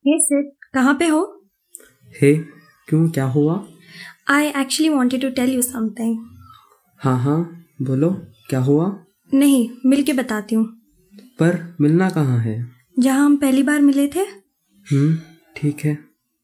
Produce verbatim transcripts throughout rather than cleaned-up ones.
हे सिड, कहाँ पे हो? हे, क्यों, क्या हुआ? I actually wanted to tell you something. हाँ हाँ बोलो, क्या हुआ? नहीं, मिल के बताती हूँ। पर मिलना कहाँ है? जहाँ हम पहली बार मिले थे। हम्म, ठीक है।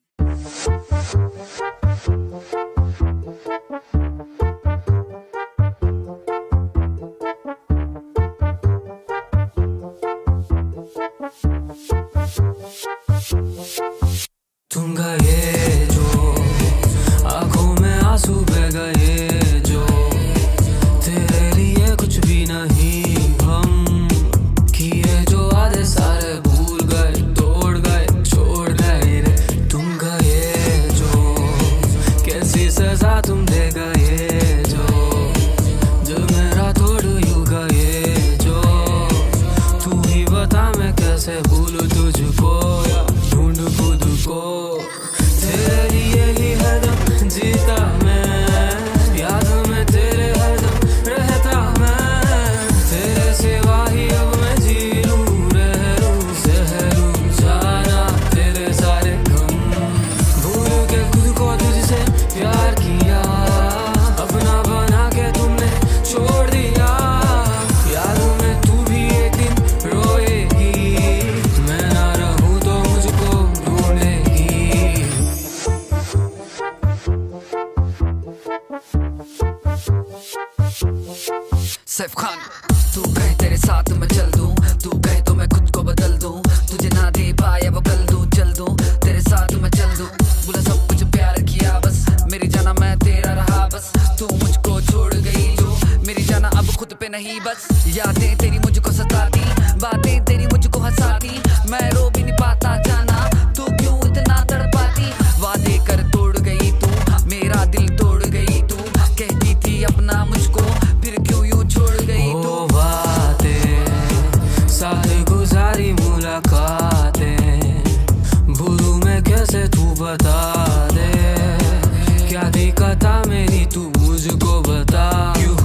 तुम गए जो आंखों में आंसू बह गए जो, तेरे लिए कुछ भी नहीं हम किए जो आधे सारे भूल गए, तोड़ गए, छोड़ गए रे। तुम गए जो कैसी सजा तुम दे गए जो, जो मेरा तोड़ यूं गए जो। तू ही बता मैं कैसे भूलूं तुझको, ढूंढ खुद को। तेरे लिए ही हरदम जीता मैं, याद में तेरे हरदम रहता मैं। तेरे सिवा ही अब मैं जी लूं, रह लूं, सह लूं जाना तेरे सारे गम। भूल के खुद को तुझसे प्यार किया, अपना बना के तुमने छोड़ दिया। याद में तू भी एक दिन रोएगी, मैं ना रहूं तो मुझको ढूंढेगी। सैफ खान, तू कहे तेरे साथ मैं चल दूं, तू कहे तो मैं खुद को बदल दूं। तुझे ना दे पाया वो कल दूं, चल दूं तेरे साथ मैं चल दूं। बोला सब कुछ प्यार किया बस, मेरी जाना मैं तेरा रहा बस। तू मुझको छोड़ गई जो, मेरी जाना अब खुद पे नहीं बस। यादें तेरी मुझको सताती, बातें तेरी मुझको हंसाती। मैं रो भी नहीं पाता जाना, तू क्यों इतना तड़पाती। वादे कर तोड़ गई तू, मेरा दिल तोड़ गई तू। कहती थी अपना मुझको, फिर क्यों यूं छोड़ गई तू। ओ बातें सारी गुजारी मुलाकातें, भूलूं मैं कैसे तू बता दे। क्या दिक्कत मेरी तू मुझको बता, क्यों